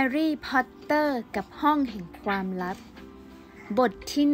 ร์รี่พอตเตอร์กับห้องแห่งความลับบทที่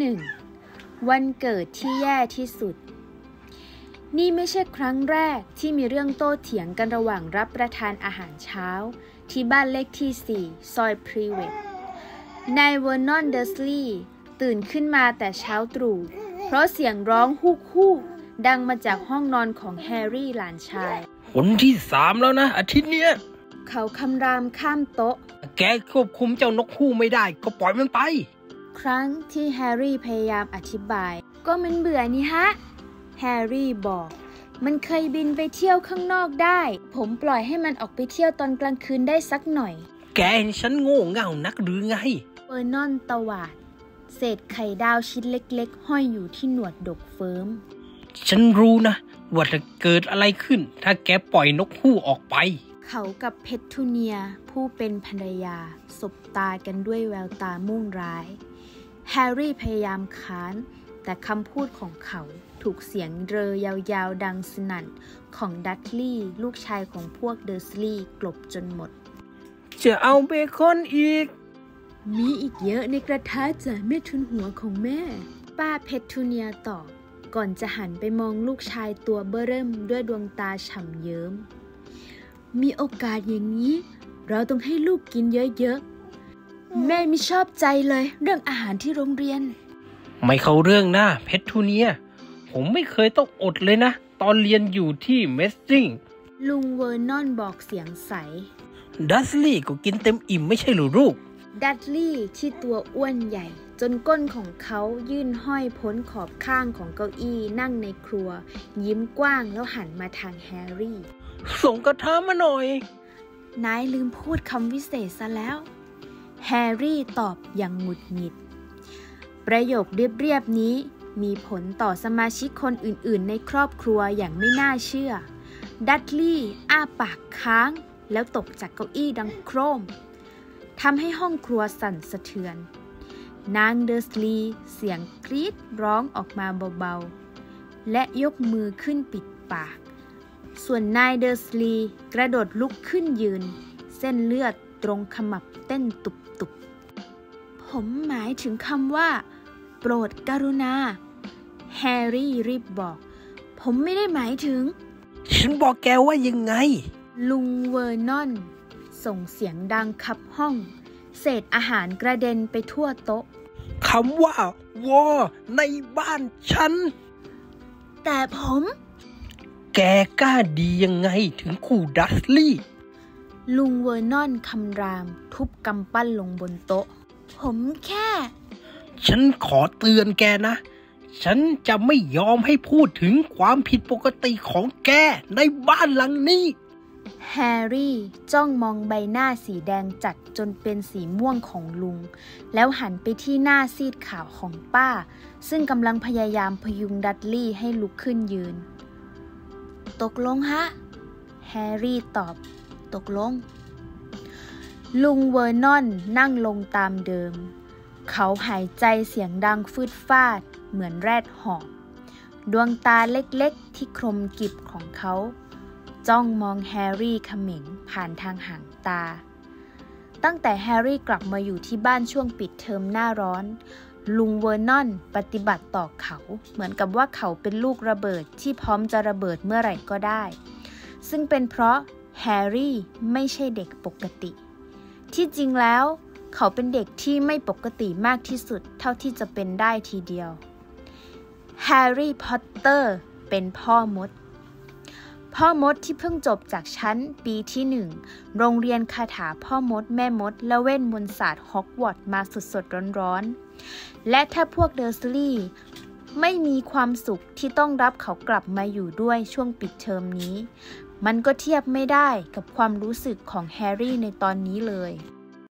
1วันเกิดที่แย่ที่สุดนี่ไม่ใช่ครั้งแรกที่มีเรื่องโต้เถียงกันระหว่างรับประทานอาหารเช้าที่บ้านเลขที่4ซอยพรีเวตนายเวอร์นอนเดอร์สลีย์ตื่นขึ้นมาแต่เช้าตรู่เพราะเสียงร้องฮูกๆดังมาจากห้องนอนของแฮร์รี่หลานชายคนที่3แล้วนะอาทิตย์เนี้ยเขาคำรามข้ามโต๊ะแกควบคุมเจ้านกฮูกไม่ได้ก็ปล่อยมันไปครั้งที่แฮร์รี่พยายามอธิบายก็มันเบื่อนี่ฮะแฮร์รี่บอกมันเคยบินไปเที่ยวข้างนอกได้ผมปล่อยให้มันออกไปเที่ยวตอนกลางคืนได้สักหน่อยแกเห็นฉันโง่เง่านักหรือไงเวอร์นอนตวาดเศษไข่ดาวชิ้นเล็กๆห้อยอยู่ที่หนวดดกเฟิร์มฉันรู้นะว่าจะเกิดอะไรขึ้นถ้าแกปล่อยนกฮูกออกไปเขากับเพททูเนียผู้เป็นภรรยาสบตากันด้วยแววตามุ่งร้ายแฮร์รี่พยายามค้านแต่คำพูดของเขาถูกเสียงเรอยาวๆดังสนั่นของดัตลีย์ลูกชายของพวกเดอร์สลีย์กลบจนหมดจะเอาเบคอนอีกมีอีกเยอะในกระทะจากแม่ทุนหัวของแม่ป้าเพททูเนียตอบก่อนจะหันไปมองลูกชายตัวเบ้อเริ่มด้วยดวงตาฉ่ำเยิ้มมีโอกาสอย่างนี้เราต้องให้ลูกกินเยอะๆแม่ไม่ชอบใจเลยเรื่องอาหารที่โรงเรียนไม่เข้าเรื่องนะเพททูเนียผมไม่เคยต้องอดเลยนะตอนเรียนอยู่ที่เมสซิ่งลุงเวอร์นอนบอกเสียงใสดัสลี่ก็กินเต็มอิ่มไม่ใช่หรือลูกดัตลี่ที่ตัวอ้วนใหญ่จนก้นของเขายื่นห้อยพ้นขอบข้างของเก้าอี้นั่งในครัวยิ้มกว้างแล้วหันมาทางแฮร์รี่ส่งกระทะมาหน่อยนายลืมพูดคำวิเศษซะแล้วแฮร์รี่ตอบอย่างหงุดหงิดประโยคเรียบๆนี้มีผลต่อสมาชิกคนอื่นๆในครอบครัวอย่างไม่น่าเชื่อดัตลี่อ้าปากค้างแล้วตกจากเก้าอี้ดังโครมทำให้ห้องครัวสั่นสะเทือนนางเดอร์สลีย์เสียงกรีดร้องออกมาเบาๆและยกมือขึ้นปิดปากส่วนนายเดอร์สลีย์กระโดดลุกขึ้นยืนเส้นเลือดตรงขมับเต้นตุบๆผมหมายถึงคำว่าโปรดกรุณาแฮร์รี่รีบบอกผมไม่ได้หมายถึงฉันบอกแกว่ายังไงลุงเวอร์นอนส่งเสียงดังขับห้องเศษอาหารกระเด็นไปทั่วโต๊ะคำว่าวอในบ้านฉันแต่ผมแกกล้าดียังไงถึงขู่ดัสลี่ลุงเวอร์นอนคำรามทุบกำปั้นลงบนโต๊ะผมแค่ฉันขอเตือนแกนะฉันจะไม่ยอมให้พูดถึงความผิดปกติของแกในบ้านหลังนี้แฮร์รี่จ้องมองใบหน้าสีแดงจัดจนเป็นสีม่วงของลุงแล้วหันไปที่หน้าซีดขาวของป้าซึ่งกำลังพยายามพยุงดัตลี่ให้ลุกขึ้นยืนตกลงฮะแฮร์รี่ตอบตกลงลุงเวอร์นอนนั่งลงตามเดิมเขาหายใจเสียงดังฟืดฟาดเหมือนแรดหอบดวงตาเล็กๆที่คมกริบของเขาจ้องมองแฮร์รี่เขม็งผ่านทางหางตาตั้งแต่แฮร์รี่กลับมาอยู่ที่บ้านช่วงปิดเทอมหน้าร้อนลุงเวอร์นอนปฏิบัติต่อเขาเหมือนกับว่าเขาเป็นลูกระเบิดที่พร้อมจะระเบิดเมื่อไหร่ก็ได้ซึ่งเป็นเพราะแฮร์รี่ไม่ใช่เด็กปกติที่จริงแล้วเขาเป็นเด็กที่ไม่ปกติมากที่สุดเท่าที่จะเป็นได้ทีเดียวแฮร์รี่พอตเตอร์เป็นพ่อมดที่เพิ่งจบจากชั้นปีที่1โรงเรียนคาถาพ่อมดแม่มดและเวทมนต์ศาสตร์ฮอกวอตส์มาสดๆร้อนๆและถ้าพวกเดอร์สลีย์ไม่มีความสุขที่ต้องรับเขากลับมาอยู่ด้วยช่วงปิดเทอมนี้มันก็เทียบไม่ได้กับความรู้สึกของแฮร์รี่ในตอนนี้เลย